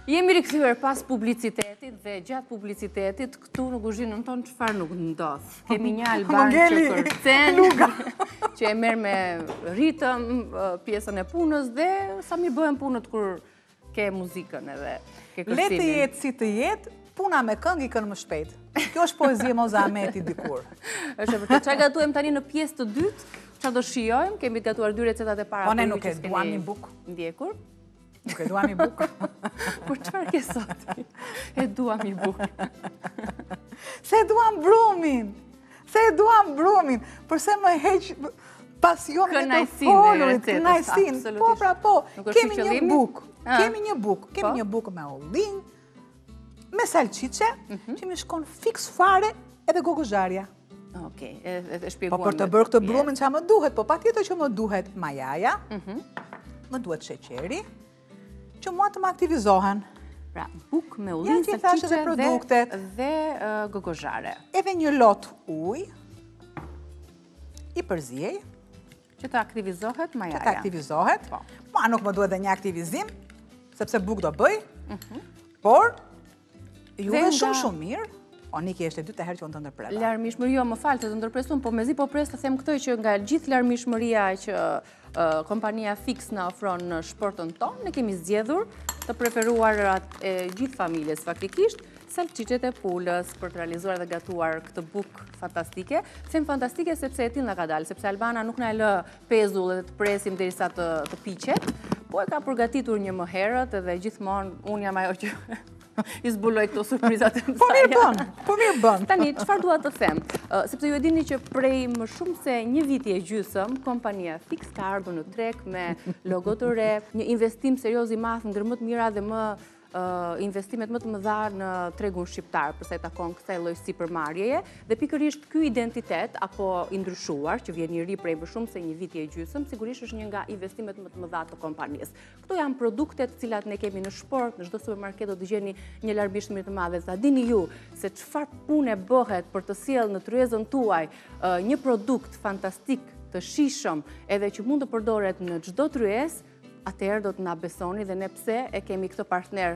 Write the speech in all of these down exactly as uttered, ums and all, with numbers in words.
Jemi rikthyer pas publicitetit dhe gjatë publicitetit këtu në kuzhinën tonë çfarë nuk ndodh. Kemi një Alban që kërcen, që e merr me ritëm pjesën e punës dhe sa mi bëhen punët kur ke muzikën edhe ke kërcimin. Le të jetë si të jetë, puna me këngë ikën më shpejt. Kjo është poezi e Moza Ahmeti dikur. Është e vërtetë. Çfarë gatuem tani në pjesë të dytë? Çfarë do shijojmë? Kemi gatuar dy recetat e para. Po ne nuk e duam një buk. Ndjekur. Nuk e duam një buk. Por çfarë ke sot? E duam një buk. Se e duam brumin. Se e duam brumin. Përse më heq pasionin e të folurit, kënaqësinë. Po pra po, kemi një buk. Kemi një buk. Kemi një buk me ollinj, me salqiqe, që mi shkon fiks fare edhe gogozharja. Okej, e shpjeguam. Po për të bërë këtë brumin që më duhet, po patjetër që më duhet majaja, më duhet sheqeri, që mua të më aktivizohen. Pra, buk me ollinj, salqiqe dhe gogozhare. Edhe një lot ujë, i përziej, që të aktivizohet majaja. Që të aktivizohet. Mua nuk më duhet dhe një aktivizim, sepse buk do bëj, por juve shumë shumë mirë. O, Niki është e dytë herë që unë të ndërpreva. Larmishmëri, jo më falë të të ndërpresun, po mezi po pres të them këtë që nga gjithë larmishmëria që kompania Fix në ofron në shportën tonë, ne kemi zgjedhur të preferuarat e gjithë familjes faktikisht, salqiqet e pulës për të realizuar dhe gatuar këtë buk fantastike. Them fantastike sepse e tillë nga ka dalë, sepse Albana nuk na e lë pezull dhe të presim derisa të, të piqet, po e ka përgatitur një më herët edhe gjithmonë unë jam ajo që i zbuloj këto surprizat e mësaja. Po mirë bën, po mirë bën. Tani, çfarë dua të them? Sepse ju e dini që prej më shumë se një viti e gjysëm, kompania Fix ka ardhur në treg me logo të re, një investim serioz i madh ndër më të mira dhe më investimet më të mëdha në tregun shqiptar, përsa i takon kësaj lloj sipërmarrjeje, dhe pikërisht ky identitet apo i ndryshuar, që vjen i ri prej më shumë se një viti e gjysëm, sigurisht është një nga investimet më të mëdha të kompanisë. Këto janë produktet të cilat ne kemi në shport, në çdo supermarket do të gjeni një larmishmëri të madhe. Sa dini ju se çfarë pune bëhet për të sjellë në tryezën tuaj një produkt fantastik, të shijshëm, edhe që mund të përdoret në çdo tryezë, atëherë do të na besoni dhe ne pse e kemi këtë partner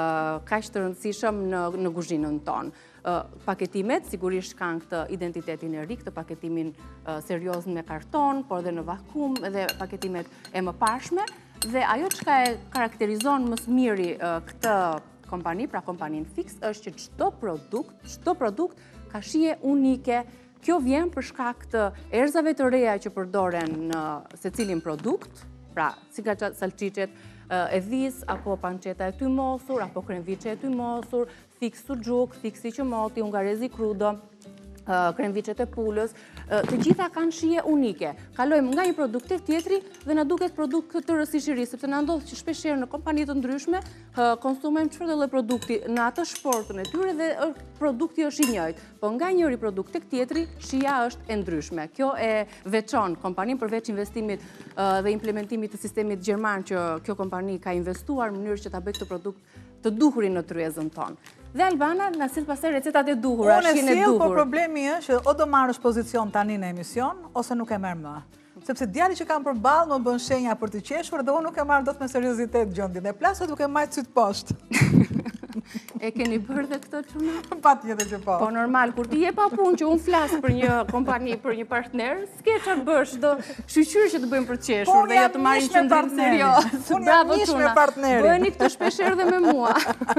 kaq të rëndësishëm në kuzhinën tonë. Paketimet sigurisht kanë këtë identitetin e ri, këtë paketimin serioz me karton, por dhe në vakum, dhe paketimet e mëparshme, dhe ajo çka e karakterizon më së miri këtë kompani, pra kompanin Fix, është që çdo produkt, çdo produkt ka shije unike. Kjo vjen për shkak të erëzave të reja që përdoren në secilin produkt. Pra, si ka salqiqet e dhisë, apo panqeta e tymosur, apo kremvice e tymosur, Fix suxhuk, Fix i qëmoti, ungarezi crudo, kremvicet e pulës, të gjitha kanë shije unike. Kalojmë nga një produkt të tjetri dhe na duket produkt të rësishëri, sepse na ndodh që shpeshherë në kompani të ndryshme konsumojmë çfarëdo lloj produkti në atë shportën e tyre dhe produkti është i njëjtë. Po nga njëri produkt tek tjetri, shija është e ndryshme. Kjo e veçon kompaninë përveç investimit dhe implementimit të sistemit gjerman që kjo kompani ka investuar në mënyrë që ta bëjë këtë produkt të duhurin në tryezën tonë. Dhe Albana na sill pastaj recetat e duhura, shihen e duhur. Unë sill, por problemi është që o do marrësh pozicion tani në emision ose nuk e merr më. Sepse djali që kam përballë më bën shenja për të qeshur dhe unë nuk e marr dot me seriozitet gjendjen. Dhe plasë duke majt syt poshtë. E keni bërë dhe këtë çuna? Patjetër që po. Po normal, kur ti je pa punë që unë flas për një kompani, për një partner, s'ke çfarë bësh, do shqyqyr që të bëjmë për të qeshur dhe jo të marrin qendrim serioz. Bravo çuna. Bëheni këtë shpeshherë dhe me mua.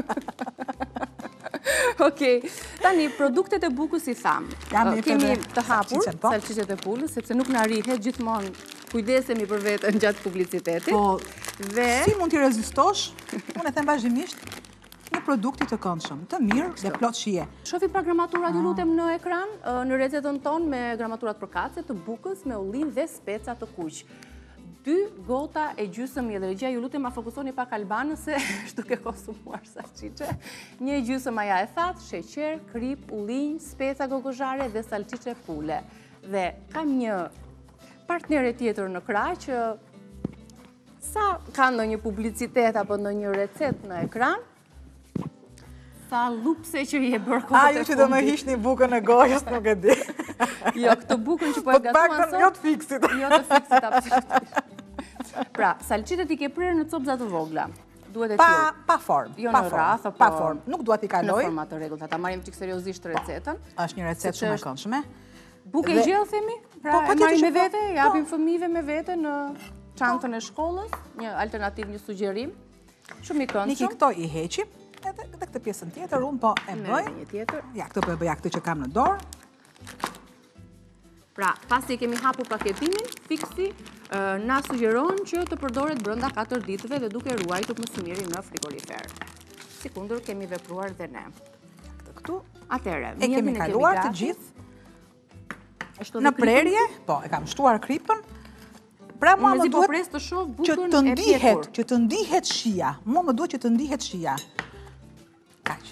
Okej, tani produktet e bukës i tham. Kemi të hapur salqiqet e pulës, sepse nuk na rihet gjithmonë, kujdesemi për veten gjatë publicitetit. Po, si mund t'i rezistosh? Unë e them vazhdimisht, një produkti të këndshëm, të mirë dhe plot shije. Shofi pra gramaturat ju lutem në ekran, në recetën tonë me gramaturat përkatëse të bukës me ullinj dhe speca të kuq. Dy gota e gjysëm i regjia, ju lutem ma fokusoni pak Albanës se është duke konsumuar salqiqe. Një gjysëm maja e thatë, sheqer, krip, ullinj, speca gogozhare dhe salqiqe pule. Dhe kam një partnere tjetër në krah që sa ka ndonjë publicitet apo ndonjë recet në ekran, sa lupse që i e bërë kohët e fundit. A, ju që do me hishni bukën e gojës, nuk e di. Jo, këtë bukën që po e gatuan sot. Po të pak jo të fiksit. Jo të fiksit, absolutisht. Pra, salqitet i ke prerë në copza të vogla. duhet e pa, tillë. pa form. Jo pa në form, rrath, pa apo form. Nuk dua t'i kaloj. Në format të rregullta. Ta marrim çik seriozisht recetën. Është një recetë shumë e këndshme. Bukë e gjellë themi? Pra Po, e patjetër marrim që me po. vete, japim fëmijëve me vete në çantën e shkollës, një alternativë, një sugjerim. Shumë i këndshëm. Niki, këto i heqim, edhe edhe këtë pjesën tjetër unë po e bëj. Një tjetër. Ja, këtë po e bëja këtë që kam në dorë. Pra, pasi kemi hapur paketimin, Fiksi na sugjeron që të përdoret brenda katër ditëve dhe duke ruajtur më së miri në frigorifer. Sikundër kemi vepruar dhe ne. Këtë këtu. Atëherë, E kemi kaluar të gjithë. Në prerje, po, e kam shtuar kripën. Pra mua më duhet të shoh që bukën të e ndihet, pjekur. që të ndihet shija. Mua më duhet që të ndihet shija. Kaq.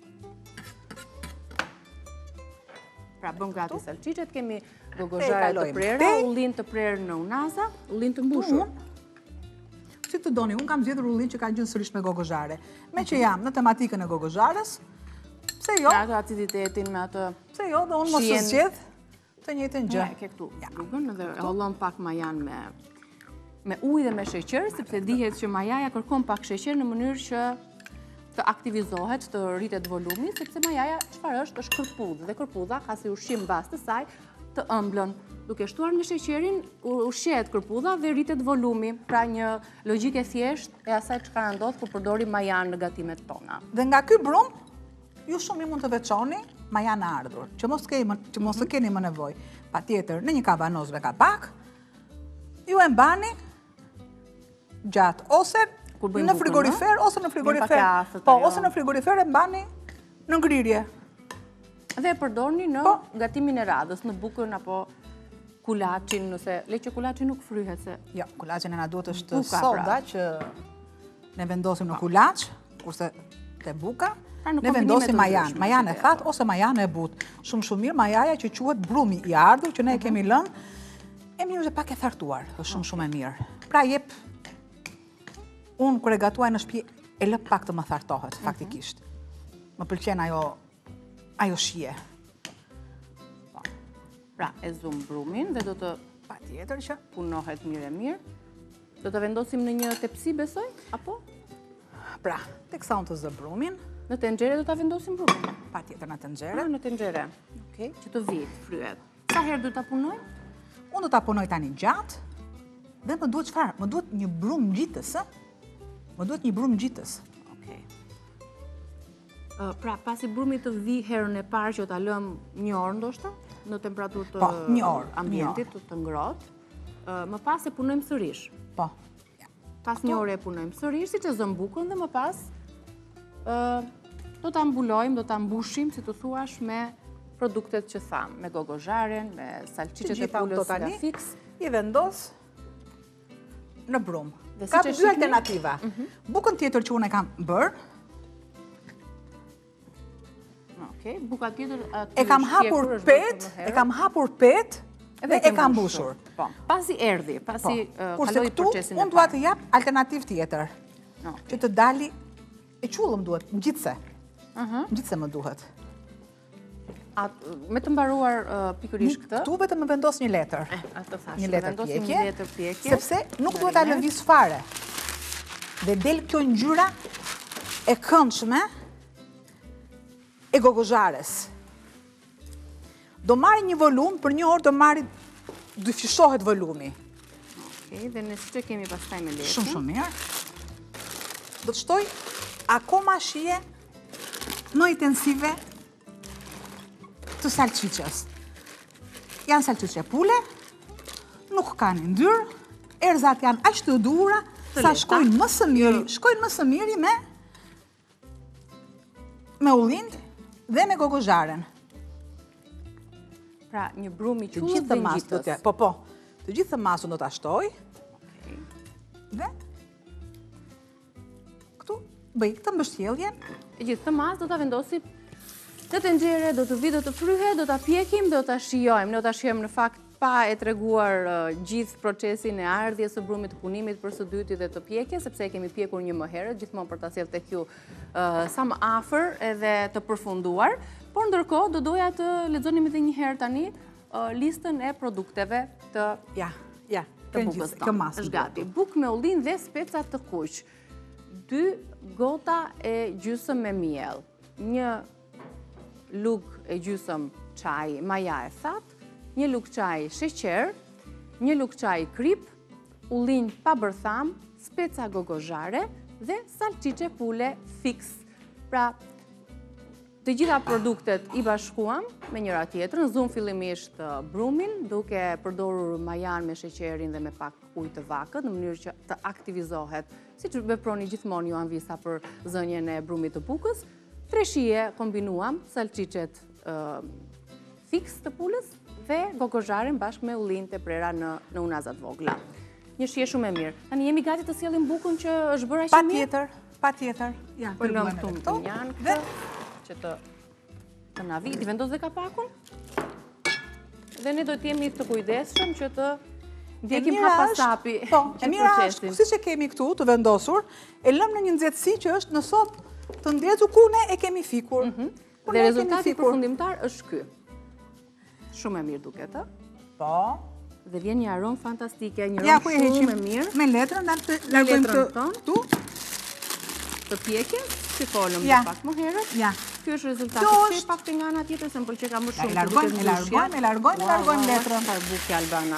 Pra bëm gati salçiçet, kemi gogozhare të prera, ullin të prerë në unaza, ullin të mbushur. Si të doni, unë kam zgjedhur ullin që ka gjënë sërish me gogozhare. Me që jam në tematikën e gogozhares, pse jo? Me ato aciditetin, me ato Pse jo, dhe unë mos të zgjedh të njëjtën gjë. Ne, ke këtu bukën dhe e hollon pak majan me me ujë dhe me sheqer, sepse dihet që majaja kërkon pak sheqer në mënyrë që të aktivizohet, të rritet volumi, sepse majaja çfarë është, është kërpudhë dhe kërpudha ka si ushqim bazë të saj të ëmblën. Duke shtuar me sheqerin, ushqehet kërpudha dhe rritet volumi. Pra një logjike thjesht e asaj çka ndodh kur përdorim majan në gatimet tona. Dhe nga ky brum, ju shumë i mund të veçoni majan e ardhur, që mos keni që mos të keni më nevojë. Patjetër, në një kavanoz me kapak, ju e mbani gjatë ose në frigorifer ose në frigorifer. Po, ose në frigorifer e mbani në ngrirje. Dhe e përdorni në gatimin e radhës, në bukën apo kulaçin, nëse le që kulaçi nuk fryhet se. Jo, kulaçin e na duhet është soda që ne vendosim në kulaç, kurse te buka ne vendosim majan, majan e thatë ose majan e butë. Shumë shumë mirë majaja që quhet brumi i ardhur, që ne e kemi lënë, e mirë dhe pak e thartuar, është shumë shumë e mirë. Pra jep, unë kër e gatuaj në shtëpi e lë pak të më thartohet, faktikisht. Më pëlqen ajo, ajo shije. Pra e zum brumin dhe do të patjetër që punohet mirë e mirë. Do të vendosim në një tepsi, besoj, apo? Pra, teksa unë të zë brumin, në tenxhere do ta vendosim brumin? Patjetër në tenxhere. Në tenxhere. Okej, që të vijë, fryhet. Sa herë do ta punoj? Unë do ta punoj tani gjatë. Dhe më duhet çfarë? Më duhet një brum ngjitës, ë? Më duhet një brum ngjitës. Okej. Pra, pasi brumi të vi herën e parë që ta lëm një orë ndoshta në temperaturë të ambientit të ngrohtë, më pas e punojmë sërish. Po. Pas një ore e punojmë sërish, siç e zëm bukën dhe më pas do ta mbulojmë, do ta mbushim, si të thuash, me produktet që tham, me gogozharen, me salçiçet e pulës nga Fiks. I vendos në brum. Ka dy alternativa. Bukën tjetër që unë e kam bërë, Okej, buka tjetër e kam hapur pet, e kam hapur pet dhe e kam mbushur. Po. Pasi erdhi, pasi kaloi procesin e parë. Kurse këtu unë dua të jap alternativë tjetër. Që të dali e qullëm duhet, ngjitse. Ngjitse më duhet. Me të mbaruar pikërisht këtë? Këtu vetëm më vendos një letër. Atë thash. Një letër pjekje. Një letër pjekje. Sepse nuk duhet ta lëviz fare. Dhe del kjo ngjyra e këndshme e gogozhares. Do marri një volum, për një orë do marri, do fishohet volumi. Okej, dhe ne siç e kemi pastaj me letër. Shumë shumë mirë. Do të shtoj akoma shije më intensive të salçiçës. Janë salçiçe pule, nuk kanë ndyrë, erzat janë aq të duhura sa shkojnë më së miri, shkojnë më së miri me me ullin dhe me gogozharen. Pra, një brum i qullës dhe ngjitës. Po, po. Të gjithë masën do ta shtoj. Dhe këtu bëj këtë mbështjellje. E gjithë të masë do ta vendosim në tenxhere, do të vi, do të fryhet, do ta pjekim, do ta shijojmë. Ne do ta shijojmë në fakt pa e treguar gjithë procesin e ardhjes së brumit, të punimit për së dyti dhe të pjekjes, sepse e kemi pjekur një më herët, gjithmonë për ta sjellë tek ju sa më afër edhe të përfunduar. Por ndërkohë do doja të lexonim edhe një herë tani listën e produkteve të ja, ja, të bukës tonë. Është gati. Bukë me ullin dhe speca të kuq. dy gota e gjysëm me miell, një lug e gjysëm çaj maja e thatë, një lug çaj sheqer, një lug çaj krip, ullin pa bërtham, speca gogozhare dhe salcice pule fix. Pra, të gjitha produktet i bashkuam me njëra tjetrën, zum fillimisht brumin, duke përdorur majan me sheqerin dhe me pak ujë të vakët, në mënyrë që të aktivizohet, si që veproni gjithmonë ju anvisa për zënjen e brumit të bukës. Tre shije kombinuam salcicet fix të pulës dhe gogozharen bashkë me ullin të prera në, në unazat vogla. Një shije shumë e mirë. Tani jemi gati të sjellim bukën që është bërë aq mirë? Patjetër, patjetër. Ja, po lëm këtu në tinjan këtë që të të na vi, ti vendos dhe kapakun. Dhe ne do të jemi të kujdesshëm që të ndjekim hapasapi. Po, e mira është, siç e kemi këtu të vendosur, e lëm në një nxehtësi që është në sopë të ndjetur ku ne e kemi fikur. Dhe rezultati përfundimtar është ky. Shumë e mirë duket, ë? Po. Dhe vjen një aromë fantastike, një aromë shumë e mirë. Me letrën, dhe të largojmë këtu. Të pjekje, si folëm dhe pak më herët. Ja. Kjo është rezultati. Se pak të nga nga tjetër, se më pëlqej ka më shumë. E largojmë, e largojmë, e largojmë, e largojmë letrën. Çfarë buke, Albana.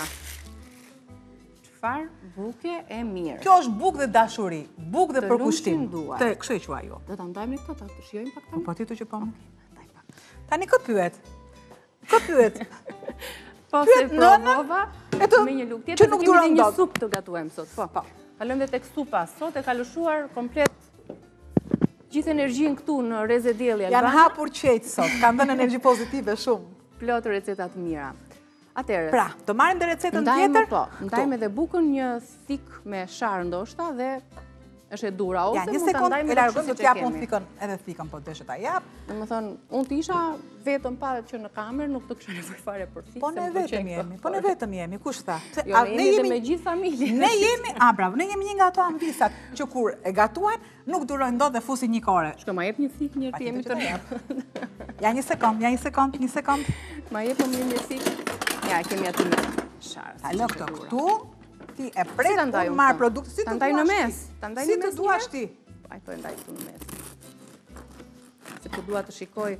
Çfarë buke e mirë. Kjo është bukë dhe dashuri, bukë dhe përkushtim. Të kështu e qua jo. Do ta ndajmë këto, ta të shijojmë pak tani. Po ti të që po. Tani kë pyet? Kë pyet? Po se provova me një lugë tjetër, që nuk duron dot. Një supë të gatuajmë sot. Po, po. Kalojmë dhe tek supa. Sot e ka lëshuar komplet gjithë energjinë këtu në Reze Dielli, Albana. Janë hapur qejtë sot, kanë dhënë energji pozitive shumë. Plot receta të mira. Atëherë. Pra, do marrim dhe recetën tjetër? Po, ndajmë edhe bukën një thik me sharë ndoshta dhe është e dura, ose mund ta ndajmë e largojmë, do t'jap unë thikën, edhe thikën, po deshet ta jap. Domethënë, unë të isha vetëm pa që në kamerë nuk të kisha nevojë fare për thikë. Po ne vetëm jemi, po ne vetëm jemi, kush tha? Jo, ne jemi me gjithë familjen. Ne jemi, a bravo, ne jemi një nga ato anvisat që kur e gatuajnë, nuk durojnë dot dhe fusin një kore. Shko, ma jep një thikë njërë të jemi të jap. Ja një sekond, ja një sekond, një sekond. Ma jep më një thikë. Ja, kemi aty në sharë. Ta lë këto këtu. Ti e pret, unë marë produkte, si të duash ti. Si të duash ti. Aj, po e ndaj këtu në mes. Se po dua të shikoj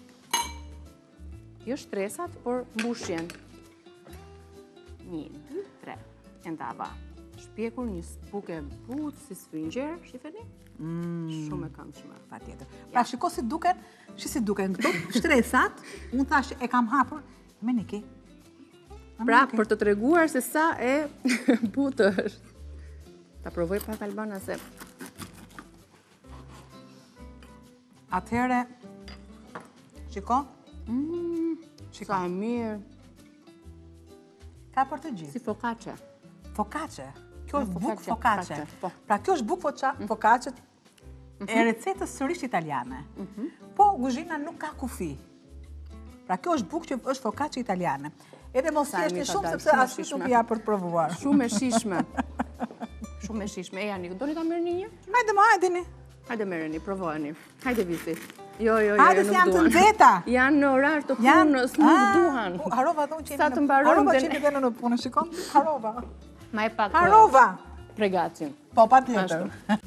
jo shtresat, por mbushjen. Një, dy, tre. E ndava. Shpjekur një bukë butë si sfingjer, shifeni? Shumë e këndshme. Patjetër. Pra shiko si duken, shi si duken këtu, shtresat, unë thash e kam hapur, me niki. Pra, për të treguar se sa e butë është. Ta provoj pak, Albana, se... Atëhere, shiko? Sa e mirë. Ka për të gjithë. Si focaccia. Focaccia? Kjo është bukë focaccia. Pra, kjo është bukë focaccia e recetës sërish italiane. Po, kuzhina nuk ka kufi. Pra, kjo është bukë që është focaccia italiane. Edhe mos jeshtë shumë, sepse asë nuk ja për të provuar. Shumë e shishme. Shumë e shishme. E janë, do një ta mërë një një? Hajde ma, hajde një. Hajde mërëni, provojeni. Hajde visi. Jo, jo, jo, hajde nuk duhan. Hajde si janë të nxeta. Janë në orar të punës, nuk duhan. Harova dhe unë që Sa të mbarojmë Harova që jemi dhe në punë, shikon? Harova. Ma e pak Harova. Pregacin. Po, pa tjetër.